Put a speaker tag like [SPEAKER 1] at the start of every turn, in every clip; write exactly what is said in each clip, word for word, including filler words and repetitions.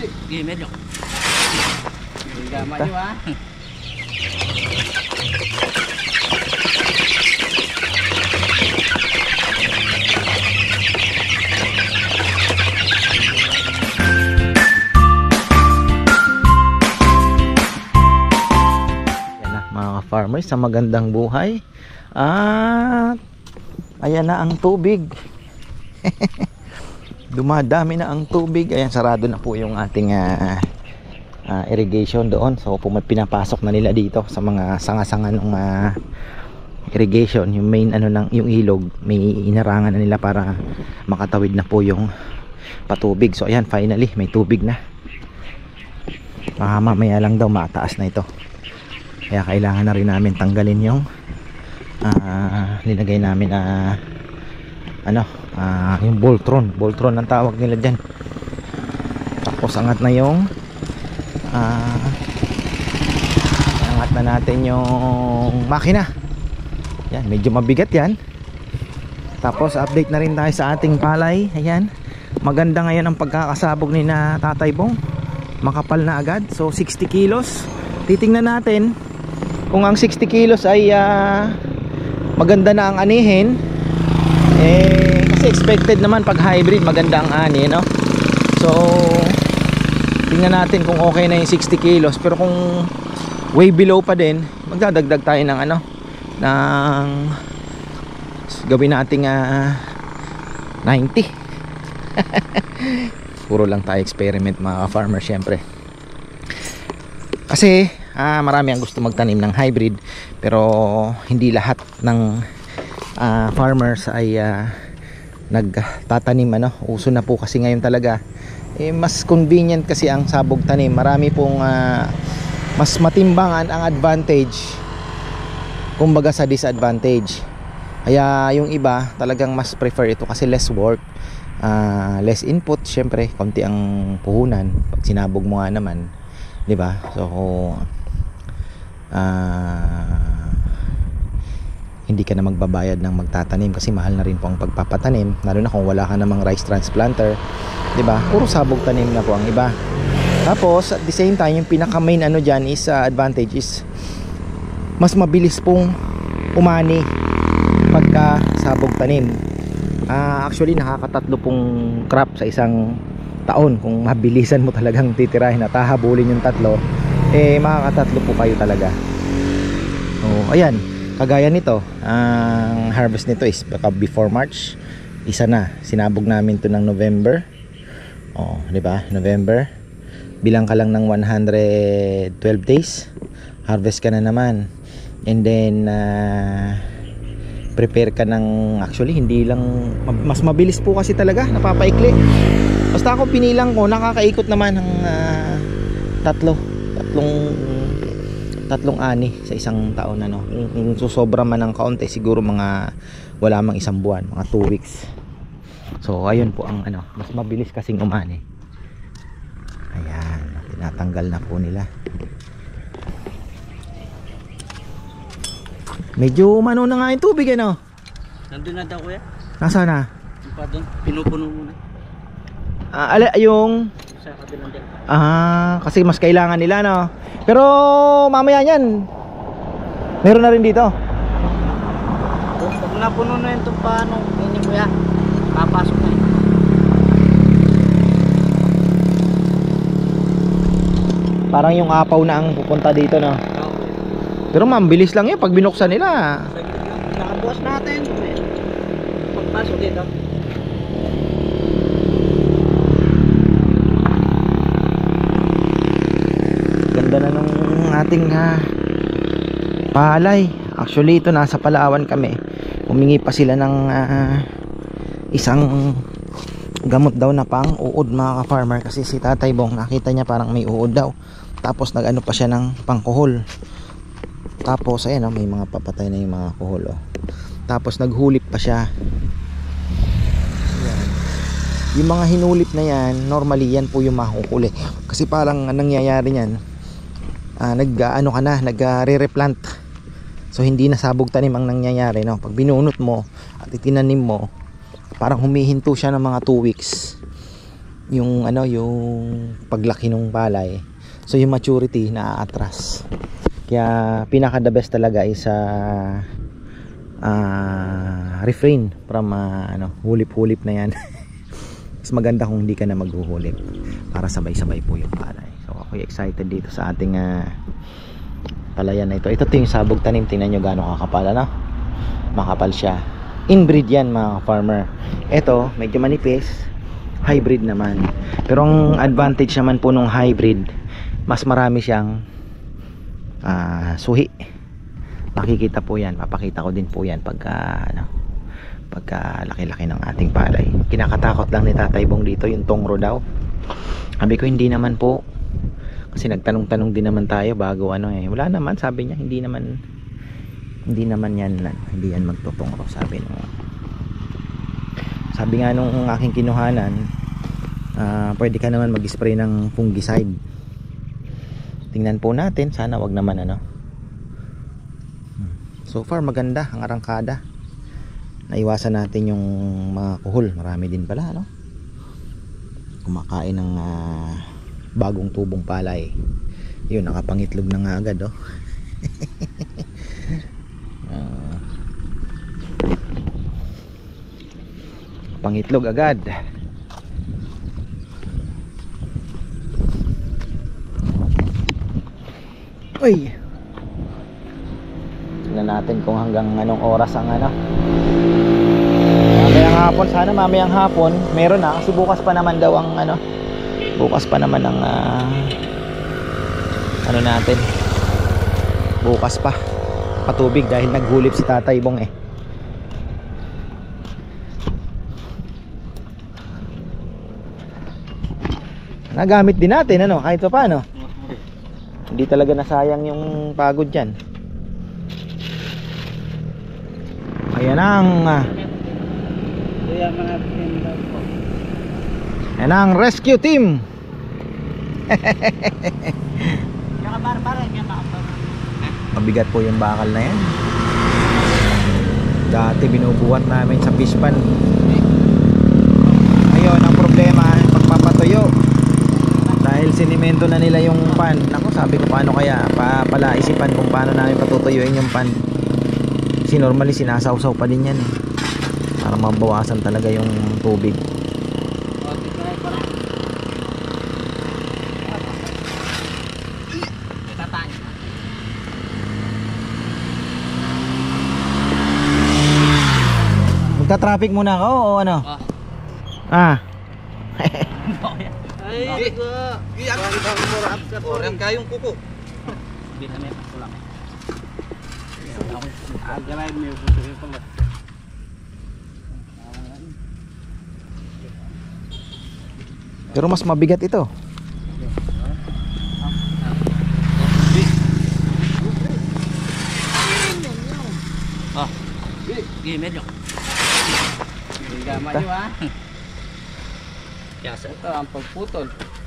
[SPEAKER 1] Sige, medyo.
[SPEAKER 2] Gama nyo ha.
[SPEAKER 3] Yan na mga farmers, sa magandang buhay. At ayan na ang tubig. Dumadami na ang tubig. Ayan, sarado na po yung ating uh, uh, irrigation doon. So pinapasok na nila dito sa mga sanga-sanga ng uh, irrigation. Yung main ano ng yung ilog, may inarangan na nila para makatawid na po yung patubig. So ayan, finally may tubig na. Baka mamaya lang daw mataas na ito. Kaya kailangan na rin namin tanggalin yung uh, nilagay namin na uh, ano, uh, yung Voltron. Voltron ang tawag nila dyan. Tapos angat na yung uh, angat na natin yung makina. Yan, medyo mabigat yan. Tapos update na rin tayo sa ating palay. Ayan, maganda ngayon ang pagkakasabog ni na Tatay Bong. Makapal na agad. So sixty kilos. Titingnan natin kung ang sixty kilos ay uh, maganda na ang anihin. Eh, kasi expected naman pag hybrid maganda ang ani, no? So tingnan natin kung okay na yung sixty kilos. Pero kung way below pa din, magdadagdag tayo ng ano, ng gawin nating uh, ninety. Puro lang tayo experiment mga farmer syempre. Kasi ah, marami ang gusto magtanim ng hybrid, pero hindi lahat ng Uh, farmers ay uh, nagtatanim ano. Uso na po kasi ngayon talaga eh, mas convenient kasi ang sabog tanim. Marami pong uh, mas matimbangan ang advantage kumbaga sa disadvantage. Kaya yung iba talagang mas prefer ito kasi less work, uh, less input. Syempre konti ang puhunan pag sinabog mo nga naman, di ba? So uh, hindi ka na magbabayad ng magtatanim kasi mahal na rin po ang pagpapatanim, lalo na kung wala ka namang rice transplanter, di ba? Puro sabog tanim na po ang iba. Tapos at the same time, yung pinaka main ano dyan is uh, advantage is mas mabilis pong umani pagka sabog tanim. uh, actually nakakatatlo pong crop sa isang taon kung mabilisan mo talagang titirahin at hahabulin yung tatlo, eh makakatatlo po kayo talaga. Oh, ayan. Kagaya nito, ang harvest nito is baka before March. Isa na, sinabog namin to ng November. Oh, di ba? November. Bilang ka lang ng one hundred twelve days. Harvest ka na naman. And then uh, prepare ka ng, actually hindi lang, mas mabilis po kasi talaga, napapaikli. Basta ako pinilang ko, nakakaikot naman ng uh, tatlo, tatlong tatlong ani sa isang taon ano. Kung susobra man ng kaunti, siguro mga wala mang isang buwan, mga two weeks. So ayun po ang ano, mas mabilis kasing umani. Ayan, tinatanggal na po nila. Medyo umano na nga yung tubig ano.
[SPEAKER 1] Nandun na daw kuya.
[SPEAKER 3] Nasaan na?
[SPEAKER 1] Yung pa doon, pinupuno muna.
[SPEAKER 3] Ah, ala, yung
[SPEAKER 1] Sa kabilang dyan.
[SPEAKER 3] ah, kasi mas kailangan nila no. Pero mamaya yan, meron na rin dito.
[SPEAKER 1] Pag napuno na yun itong paano, hindi kuya, papasok na yun.
[SPEAKER 3] Parang yung apaw na ang pupunta dito no. Pero mambilis lang yun pag binuksan nila.
[SPEAKER 1] Nakabukas natin. Pagpasok dito.
[SPEAKER 3] Ganda na ng ating uh, palay. Actually ito nasa Palawan kami. Humingi pa sila ng uh, isang gamot daw na pang uod mga ka-farmer. Kasi si Tatay Bong nakita niya parang may uod daw. Tapos nag ano pa siya ng pangkuhol. Tapos ayan oh, may mga papatay na yung mga kuhol oh. Tapos naghulip pa siya. Ayan. Yung mga hinulip na yan, normally yan po yung mahuhuli. Kasi parang anong nangyayari niyan, uh, nag uh, ano ka na, nag uh, re-replant. So hindi na sabog tanim ang nangyayari no. Pag binunot mo at itinanim mo, parang humihinto siya ng mga two weeks. yung ano, yung paglaki ng palay. So yung maturity na-atras. Kaya pinaka the best talaga is uh, uh, refrain from uh, ano, hulip-hulip na yan. Mas maganda kung hindi ka na maghuhulip para sabay-sabay po yung palay. So ako excited dito sa ating uh, palayan na ito. Ito yung sabog tanim. Tingnan nyo gaano kakapal, ano? Makapal siya. Inbreed yan mga farmer. Ito medyo manipis, hybrid naman. Pero ang advantage naman po nung hybrid, mas marami siyang uh, suhi. Makikita po yan, papakita ko din po yan pagka ano, pagka laki-laki ng ating palay. Kinakatakot lang ni Tatay Bong dito yung tongro daw. Sabi ko hindi naman po, kasi nagtanong-tanong din naman tayo bago ano eh. Wala naman, sabi niya, hindi naman hindi naman yan, hindi yan magtutongro, sabi nung sabi nga nung aking kinuhanan, uh, pwede ka naman mag-spray ng fungicide. Tingnan po natin, sana wag naman ano. So far maganda ang arangkada. Naiwasan natin yung mga kuhol, marami din pala, no? Kumakain ng uh, bagong tubong palay. Yun, nakapangitlog na nga agad, oh. uh, pangitlog agad. Uy, tignan natin kung hanggang anong oras ang ano. Mamayang hapon, sana mamayang hapon meron na, kasi bukas pa naman daw ang ano, bukas pa naman ang uh, ano natin, bukas pa patubig dahil naghulip si Tatay Bong eh. Nagamit din natin ano, kahit pa paano. Hindi talaga nasayang yung pagod dyan. Ayan ang uh, ayan ang rescue team. Mabigat po yung bakal na yan. Dati binubuhat namin sa fish pan. Ngayon ang problema, pagpapatuyo, dahil sinimento na nila yung pan. Ako sabi ko paano kaya pa, pala isipan kung paano namin patutuyuin yung pan. Kasi normally sinasawsaw pa din yan eh, para mabawasan talaga yung tubig. Magta-traffic muna ako o ano? Ah.
[SPEAKER 2] Ay, iyan ang murad ka po. Orang kayong kuko.
[SPEAKER 1] Binamay pa lang.
[SPEAKER 2] Agalay mo yung pala.
[SPEAKER 3] Pero mas mabigat ito.
[SPEAKER 1] Ah. Gi medyo.
[SPEAKER 2] Gamay yo ha.
[SPEAKER 1] Yes,
[SPEAKER 2] Ito ang pagputol.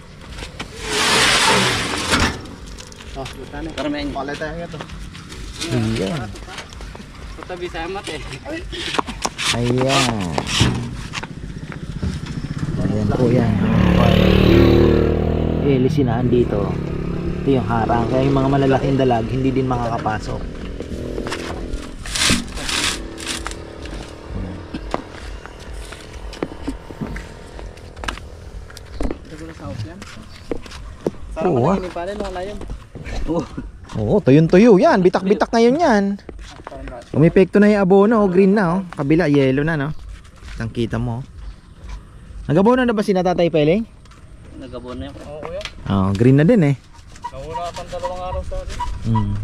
[SPEAKER 2] Oh, buta na.
[SPEAKER 1] karmen.
[SPEAKER 2] Palit tayo ito.
[SPEAKER 3] Ayan.
[SPEAKER 2] Tabi sa amat eh.
[SPEAKER 3] Ayan. Ayan po yan. Eh, lisinaan dito. Ito yung harang. Kaya yung mga malalaking dalag hindi din makakapasok. Oo ah. Oo, tuyong-tuyo yan. Bitak-bitak ngayon yan. Umepekto na yung abono, oh, green na oh. Kabila, yellow na no. Ang kita mo. Nag-abono na ba si Tatay Peling?
[SPEAKER 1] Nag-abono na yan.
[SPEAKER 2] Oo kuya.
[SPEAKER 3] Oh, green na din eh.
[SPEAKER 2] Nawala pang dalawang araw sa atin.
[SPEAKER 3] Hmm.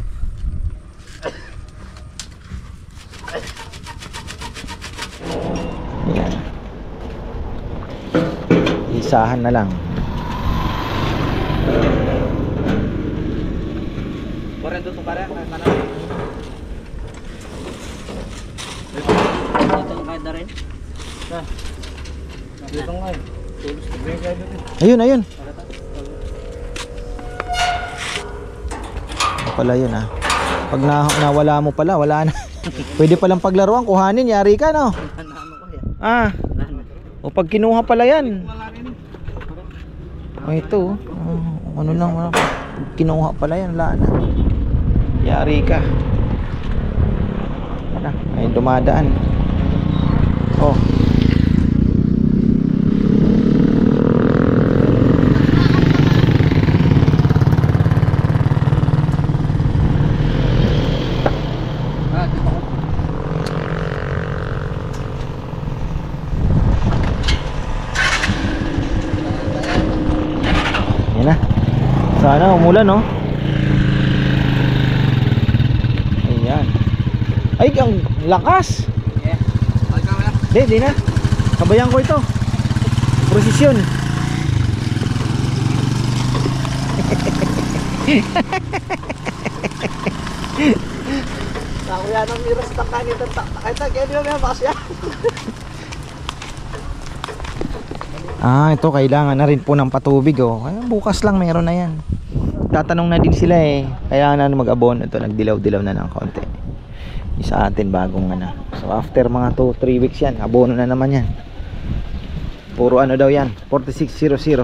[SPEAKER 3] Yan. Isahan na lang.
[SPEAKER 2] Barang tutup para kanan.
[SPEAKER 1] Dito ang kahit na rin.
[SPEAKER 2] Nah. Dito nga. Tulus na kayo dito.
[SPEAKER 3] Ayun, ayun. Ano pala yun ah. Pag na, nawala mo pala, wala na. Pwede palang paglaruan, kuhanin, yari ka no.
[SPEAKER 1] Ano ko yan?
[SPEAKER 3] Ah. O pag kinuha pala yan. Oh, ito. Oh, ano lang, ano, kinuha pala yan, wala na. Yari ka. Ano, ay dumadaan. Oh. Yan na. Sana umulan, no? Ayan. Ay, ang lakas.
[SPEAKER 1] Yeah. Pagka wala.
[SPEAKER 3] Di, di na. Kabayan ko ito. Prosesyon.
[SPEAKER 1] Ako yan ang miras na kanito. Ito, kaya di ba may bakas yan?
[SPEAKER 3] Ah, ito kailangan na rin po ng patubig, oh. Ay, bukas lang meron na yan. Tatanong na din sila eh. Kaya na mag-abon. Ito, nagdilaw-dilaw na ng konti. Isa atin bagong ano. So after mga two three weeks yan, abono na naman yan. Puro ano daw yan, forty-six hundred.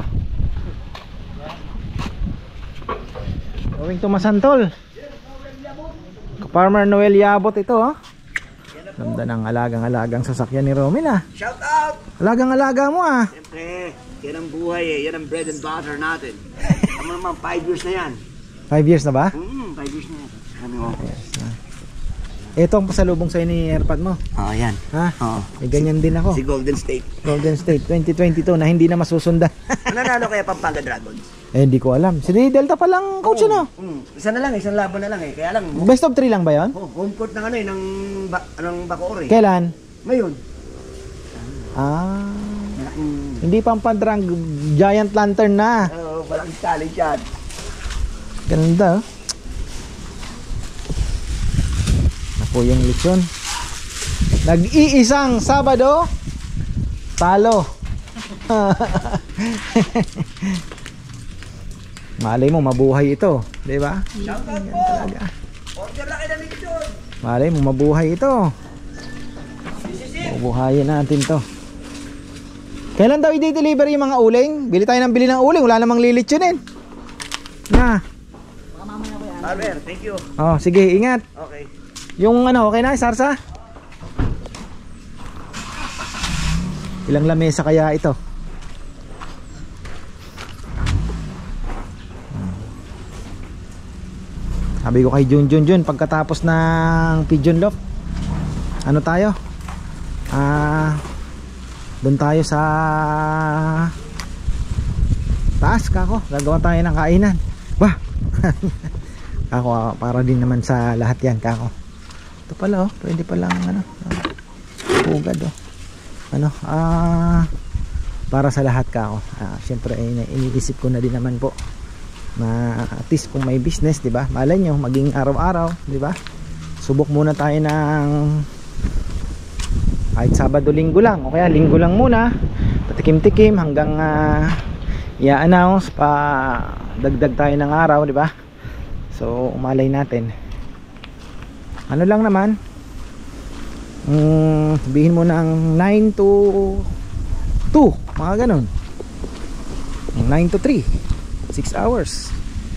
[SPEAKER 3] Going to Masantol. Farmer Noel Yabot ito, oh. Ganda ng alagang-alagang sasakyan ni Romel, ah.
[SPEAKER 1] Shout out!
[SPEAKER 3] Alagang-alaga mo, ah.
[SPEAKER 1] Siyempre, yan ang buhay eh. Yan ang bread and butter natin. Ano naman, five years na yan.
[SPEAKER 3] Five years na ba?
[SPEAKER 1] Hmm, five years na yan. Kami ko.
[SPEAKER 3] Yes, na. Ito ang pasalubong sa'yo ni AirPod mo.
[SPEAKER 1] Oo, yan.
[SPEAKER 3] Ha?
[SPEAKER 1] Oo.
[SPEAKER 3] Eh, ganyan din ako.
[SPEAKER 1] Si Golden State.
[SPEAKER 3] Golden State twenty twenty-two na hindi na masusundan.
[SPEAKER 1] Nanalo kaya Pampanga Dragons?
[SPEAKER 3] Eh, hindi ko alam. Si Delta pa lang coach, ano?
[SPEAKER 1] Hmm, isa na lang, isang laban na lang eh. Kaya lang,
[SPEAKER 3] Best of three lang ba yun?
[SPEAKER 1] oh, home court ng ano eh, ng, ba, ng Bacoor eh.
[SPEAKER 3] Kailan?
[SPEAKER 1] Ngayon.
[SPEAKER 3] Ah,
[SPEAKER 1] Malaking,
[SPEAKER 3] hindi pampandrang giant lantern na.
[SPEAKER 1] oh, malaking challenge yan.
[SPEAKER 3] Ganda, oh. Naku yung lechon. Nag-iisang Sabado, talo. Malay mo mabuhay ito, di ba?
[SPEAKER 1] Shout out po! Order na kayo ng lechon!
[SPEAKER 3] Malay mo mabuhay ito. Bubuhayin natin to. Kailan daw i-deliver yung mga uling? Bili tayo ng bili ng uling, wala namang lilitsunin. Na.
[SPEAKER 1] Albert, thank you.
[SPEAKER 3] Oh, sige, ingat.
[SPEAKER 1] Okay.
[SPEAKER 3] Yung ano, okay na, Sarsa? Ilang lamesa kaya ito? Sabi ko kay Jun Jun Jun, pagkatapos ng Pigeon Loft, ano tayo? Ah, doon tayo sa taas, kako. Gagawa tayo ng kainan. Bah! Kako, para din naman sa lahat yan, kako. Ito pala, oh, pwede palang ano, pugad, oh. Ano, ah, para sa lahat, kako. Ah, syempre, eh, iniisip ko na din naman po na at least kung may business, di ba? Malay nyo, maging araw-araw, di ba? Subok muna tayo ng kahit Sabado, Linggo lang, o kaya Linggo lang muna, patikim-tikim hanggang uh, i-announce pa dagdag tayo ng araw, di ba? So, umalay natin. Ano lang naman, um, sabihin mo ng nine to two, mga ganun. nine to three, six hours.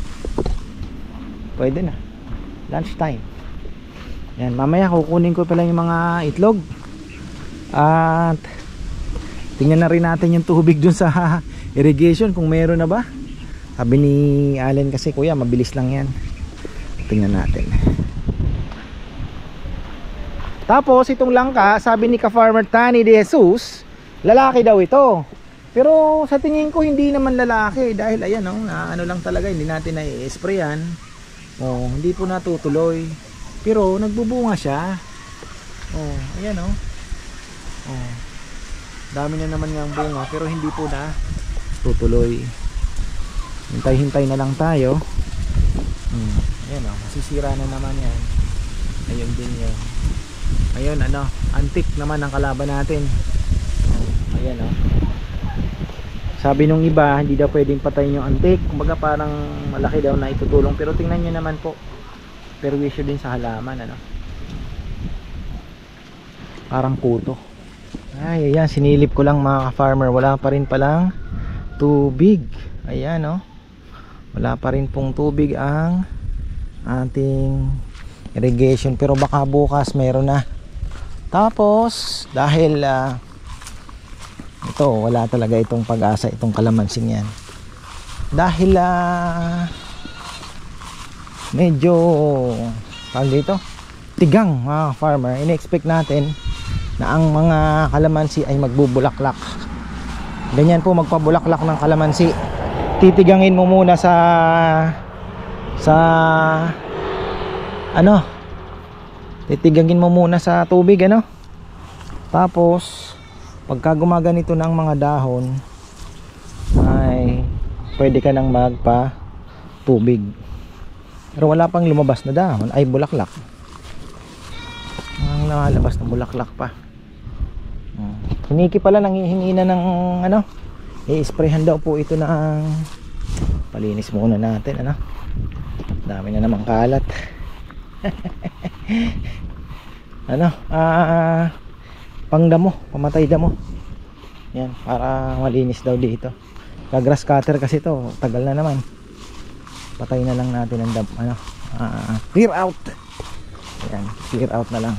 [SPEAKER 3] Pwede na. Lunch time. Yan, mamaya kukunin ko pala yung mga itlog. At tingnan na rin natin yung tubig dun sa irrigation kung meron na ba. Sabi ni Allen kasi, kuya, mabilis lang yan. Tingnan natin. Tapos itong langka, sabi ni ka-farmer Tani De Jesus, lalaki daw ito. Pero sa tingin ko hindi naman lalaki dahil ayan, oh, na ano lang talaga, hindi natin na-i-sprayan. Oh, hindi po natutuloy. Pero nagbubunga siya. Oh, ayan, oh. Oh. Dami na naman ng bunga pero hindi po na tutuloy. Hintay-hintay na lang tayo. Hmm, ayan, oh, masisira na naman yan. Ayun din yun. Ayun, ano, antik naman ang kalaban natin. Oh, ayan, oh. Sabi nung iba, hindi daw pwedeng patayin yung antik. Kumbaga parang malaki daw na itutulong. Pero tingnan nyo naman po, perwisyo din sa halaman, ano. Parang kuto. Ay, ayan, sinilip ko lang mga farmer. Wala pa rin palang tubig. Ayan oh. Wala pa rin pong tubig ang ating irrigation, pero baka bukas meron na. Tapos dahil uh, ito wala talaga itong pag-asa itong kalamansing yan. Dahil uh, medyo tawag dito tigang mga farmer, in-expect natin na ang mga kalamansi ay magbubulaklak. Ganyan po magpabulaklak ng kalamansi. Titigangin mo muna sa sa ano, titigangin mo muna sa tubig ano. Tapos pagka gumaganito ng mga dahon ay pwede ka nang magpa tubig. Pero wala pang lumabas na dahon ay bulaklak. Ang nakalabas na bulaklak pa. Hiniki pala nanghihingi na ng ano, i-sprayhan daw po ito ng palinis muna natin ano. Dami na namang kalat. Ano, ah, pangdamo, pamatay damo. Yan, para malinis daw dito. Grass cutter kasi to, tagal na naman. Patay na lang natin ang dam, ano, ah, clear out. Yan, clear out na lang.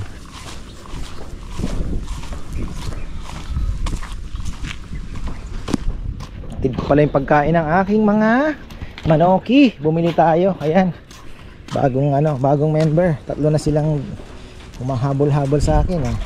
[SPEAKER 3] Tid pala yung pagkain ng aking mga manoki. Bumili tayo. Ayan. Bagong ano, bagong member. Tatlo na silang humahabol-habol sa akin eh.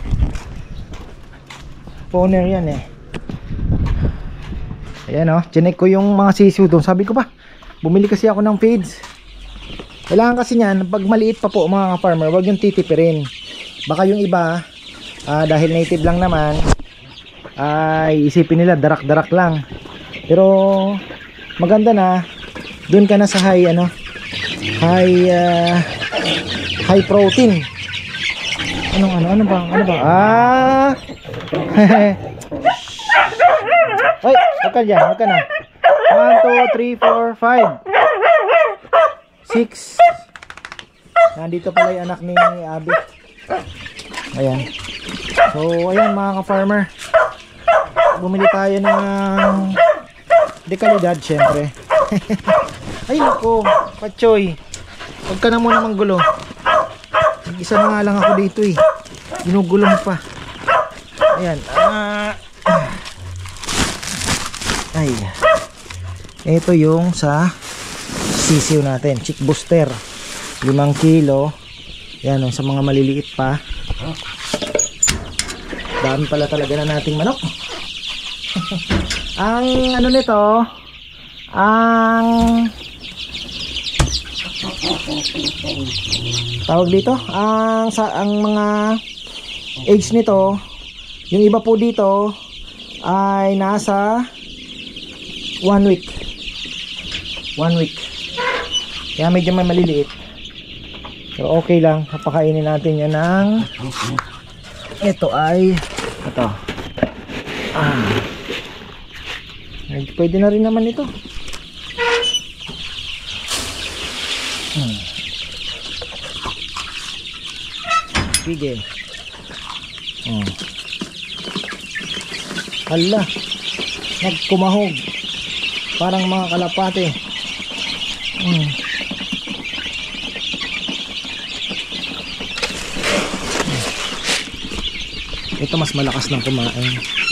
[SPEAKER 3] Owner yan eh. Ayan oh, chinek ko yung mga sisiw doon. Sabi ko pa, bumili kasi ako ng feeds. Kailangan kasi niyan, pag maliit pa po mga farmer, wag yung titipirin. Baka yung iba, ah, dahil native lang naman, ay isipin nila darak-darak lang. Pero maganda na doon ka na sa high ano, high uh, high protein. Ano ano ano ba? Ano ba? Ah. Hoy, wag ka diyan, wag ka na. one two three four five six. Nandito pala yung anak ni Abby. Ayan. So, ayan mga ka-farmer. Bumili tayo ng dekalidad syempre. Ay nako, Pachoy, huwag ka na muna manggulo. Isa na nga lang ako dito eh. Ginugulo mo pa. Ayan. Ah. Ay. Ito yung sa sisiw natin, chick booster. Limang kilo. Yan oh, sa mga maliliit pa. Dami pala talaga na nating manok. Ang ano nito, ang tawag dito, ang sa ang mga age nito, yung iba po dito ay nasa one week. One week. Kaya medyo may maliliit. Pero okay lang, papakainin natin yan ng ito ay ito. Ah. Pwede na rin naman ito. Hmm. Sige. Hmm. Hala, nagkumahog. Parang mga kalapate. Hmm. Ito mas malakas ng kumain.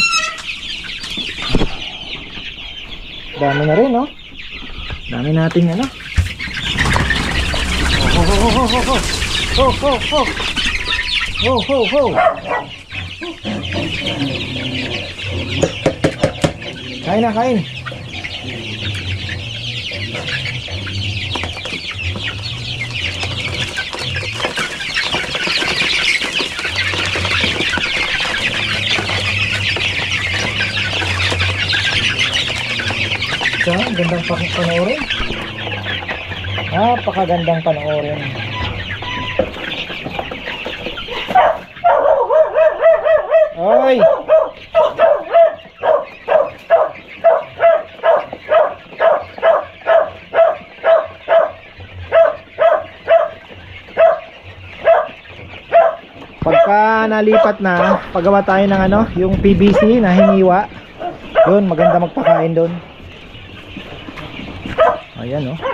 [SPEAKER 3] Dami na rin, no? Dami nating ano? Ho ho ho ho ho ho ho ho ho ho ho. Kain na, kain. So, gandang panoorin. Napakagandang panoorin. Oy! Pagka nalipat na, paggawa tayo ng ano, yung P V C na hiniwa. Doon, maganda magpakain doon. Ayan oh.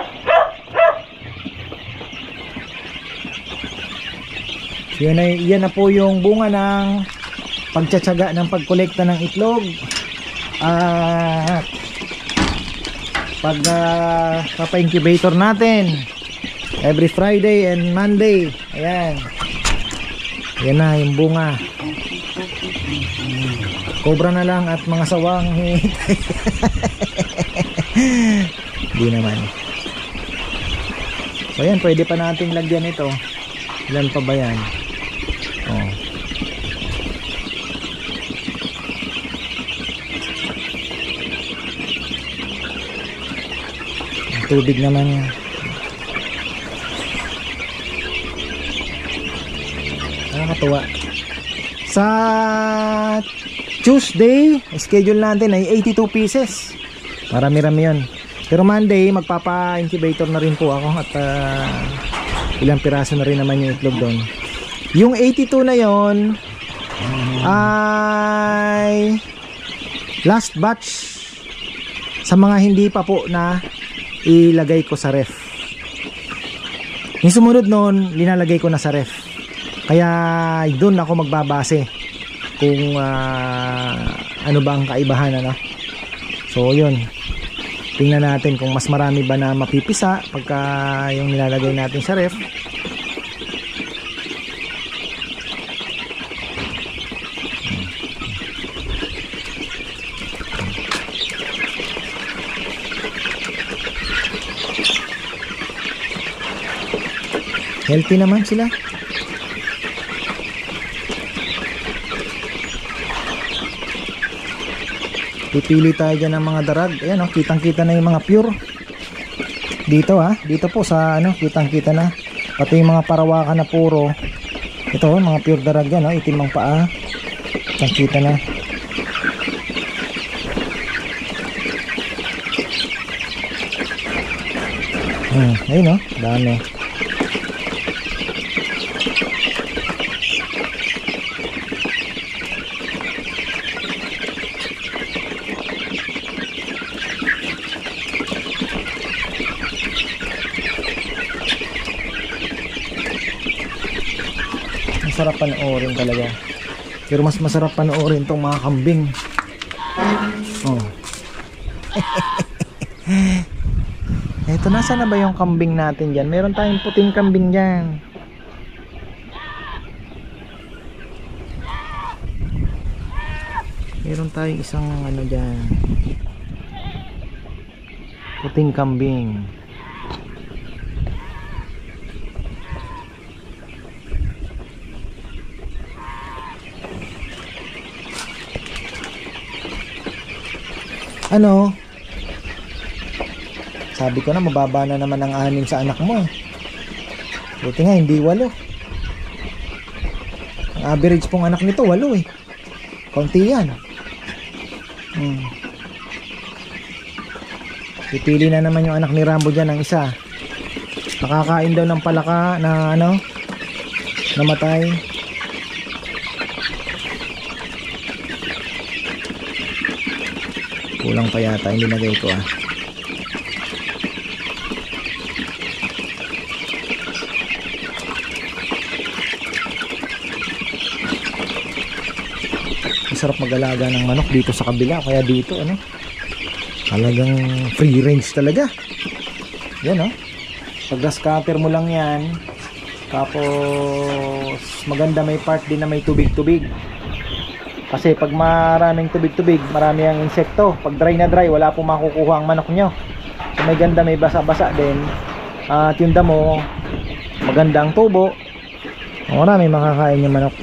[SPEAKER 3] Yan na, yan na po yung bunga ng pagtsatsaga ng pagkolekta ng itlog at pag uh, papa-incubator natin every Friday and Monday. Ayan. Yan na yung bunga. Cobra na lang at mga sawang. Hindi naman. So yan, pwede pa nating lagyan ito. Ilan pa ba yan? Oh. Tubig naman yan. Nakakatuwa. Sa Tuesday, schedule natin ay eighty-two pieces. Marami-rami yun. Pero Monday, magpapa-incubator na rin po ako at uh, ilang piraso na rin naman yung itlog doon. Yung eighty-two na yon ay last batch sa mga hindi pa po na ilagay ko sa ref. Yung sumunod noon, linalagay ko na sa ref. Kaya doon ako magbabase kung uh, ano ba ang kaibahan, ano. So yun, tingnan natin kung mas marami ba na mapipisa pagka yung nilalagay natin sa ref. Healthy naman sila. Pipili tayo dyan ng mga darag. Ayan, oh, kitang kita na yung mga pure dito, ha. Dito po sa ano, kitang kita na. Pati yung mga parawakan na puro. Ito, oh, mga pure darag yan, oh. Itim ang paa. Kitang kita na. Hmm, ayun, oh, dami. Masarap panoorin talaga. Pero mas masarap panoorin tong mga kambing. Oh. Eto, nasa na ba yung kambing natin dyan? Meron tayong puting kambing dyan. Meron tayong isang ano dyan, puting kambing. Ano? Sabi ko na mababa na naman ang anim sa anak mo. Buti nga hindi walo. Ang average pong anak nito walo eh. Konti yan. Hmm. Pipili na naman yung anak ni Rambo dyan ng isa. Nakakain daw ng palaka na ano, namatay. Kulang pa yata yung linagay ko, ah. Masarap mag-alaga ng manok dito sa kabila. Kaya dito ano, talagang free range talaga. Yan, oh. Pag scatter mo lang yan. Tapos maganda, may part din na may tubig-tubig. Kasi pag maraming tubig-tubig, marami ang insekto. Pag dry na dry, wala pong makukuha ang manok nyo. So may ganda, may basa-basa din. At yung damo, maganda ang tubo. Marami makakain yung manok.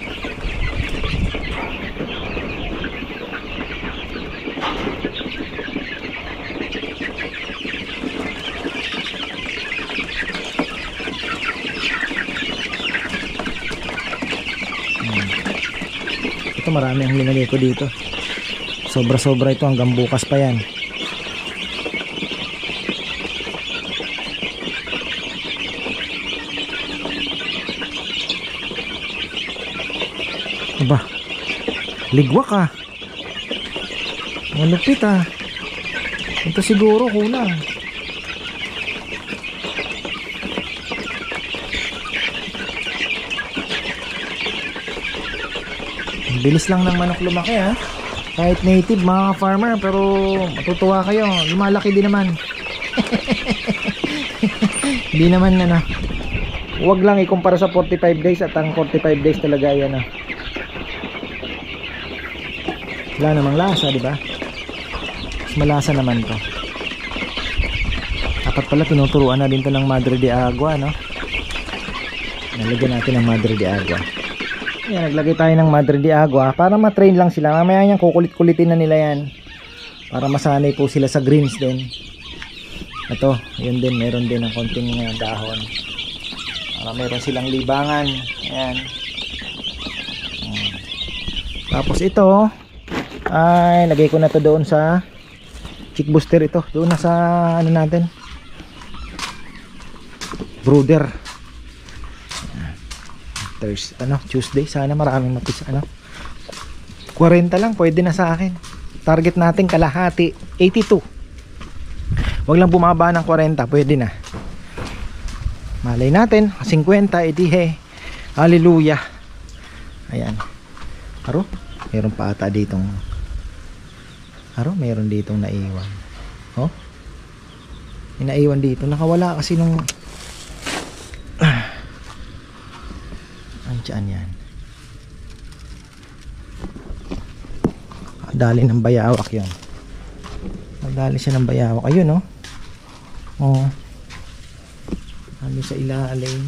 [SPEAKER 3] Ito marami ang linagay ko dito. Sobra-sobra ito, hanggang bukas pa yan. Aba, ligwak ah. Malupit ah. Ito siguro kulang. Bilis lang ng manok lumaki ha. Kahit native mga farmer, pero matutuwa kayo, lumalaki din naman. Hindi naman ano. Huwag lang ikumpara sa forty-five days at ang forty-five days talaga yan ah. Wala namang lasa, di ba? Mas malasa naman to. Dapat pala tinuturuan na din to ng Madre de Agua, no? Nalagyan natin ng Madre de Agua. Ayan, naglagay tayo ng Madre de Agua para matrain lang sila. Mamaya yan, kukulit-kulitin na nila yan. Para masanay po sila sa greens din. Ito, yun din, meron din ng konting uh, dahon. Para meron silang libangan. Ayan. Hmm. Tapos ito, ay, lagay ko na to doon sa chick booster ito. Doon na sa, ano natin, brooder. Thursday, ano, Tuesday, sana maraming mapis, ano, forty lang, pwede na sa akin. Target natin kalahati, eighty-two. Wag lang bumaba ng forty, pwede na. Malay natin, fifty, edi he, hallelujah. Ayan. Aro, meron pa ata ditong, aro, meron ditong naiwan. Oh, may naiwan dito, nakawala kasi nung dyan yan. Dali ng bayawak yun. Dali siya ng bayawak. Ayun, oh. Oh. Dali sa ilalim.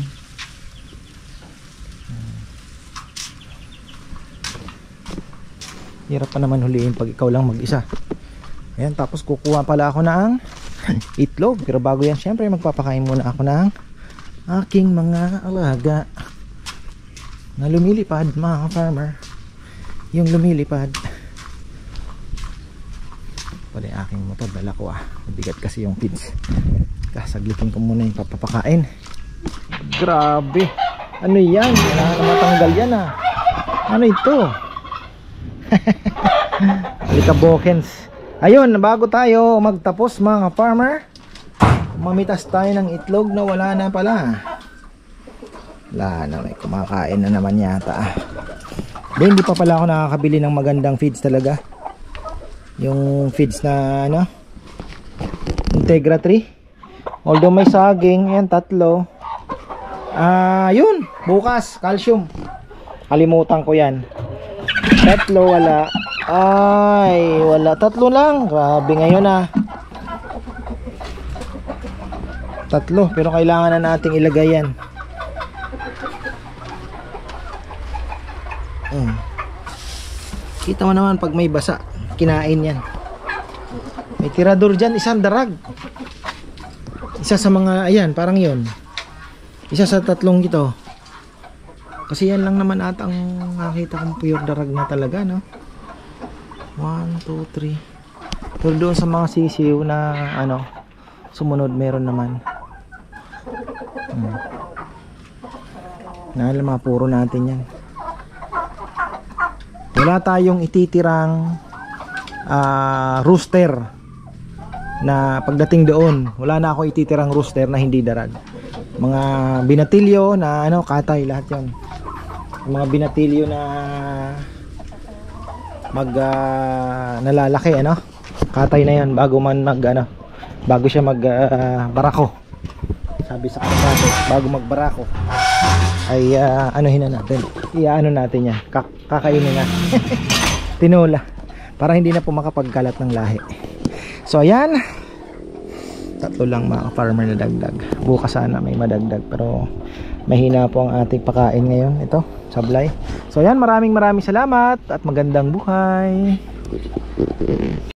[SPEAKER 3] Hirap pa naman huliin pag ikaw lang mag-isa. Ayan, tapos kukuha pala ako ng itlog. Pero bago yan, syempre magpapakain muna ako ng aking mga alaga na lumilipad, mga farmer. Yung lumilipad. Pwede aking motor, dala ko ah. Mabigat kasi yung feeds. Kasaglitin ko muna yung papapakain. Grabe. Ano yan? Wala na matanggal yan ah. Ano ito? Alikabokens. Ayun, bago tayo magtapos mga farmer, mamitas tayo ng itlog na wala na pala. Wala na, may kumakain na naman yata. Then, hindi pa pala ako nakakabili ng magandang feeds talaga. Yung feeds na ano, Integra three. Although may saging, yan tatlo. Ah, yun, bukas calcium. Kalimutan ko yan. Tatlo wala. Ay, wala, tatlo lang. Grabe ngayon ah. Tatlo, pero kailangan na nating ilagay yan. Hmm. Kita mo naman pag may basa, kinain yan. May tirador dyan, isang darag. Isa sa mga, ayan, parang yun. Isa sa tatlong ito. Kasi yan lang naman ata ang nakita kong pure darag na talaga, no? one, two, three. Pero doon sa mga sisiw na ano, sumunod meron naman. Hmm. Nahala, mga puro natin yan. Wala tayong ititirang uh, rooster na pagdating doon. Wala na ako ititirang rooster na hindi darag. Mga binatilyo na ano, katay, lahat yon. Mga binatilyo na mag uh, nalalaki, ano, katay na yon bago man mag ano, bago siya mag uh, barako. Sabi sa kapatid, bago magbarako ay uh, anuhin na natin, iaano natin yan, Kak kakainin na. Tinula para hindi na po makapagkalat ng lahi. So ayan, tatlo lang mga farmer na dagdag. Bukas sana may madagdag, pero mahina po ang ating pakain ngayon. Ito, sablay. So ayan, maraming maraming salamat at magandang buhay.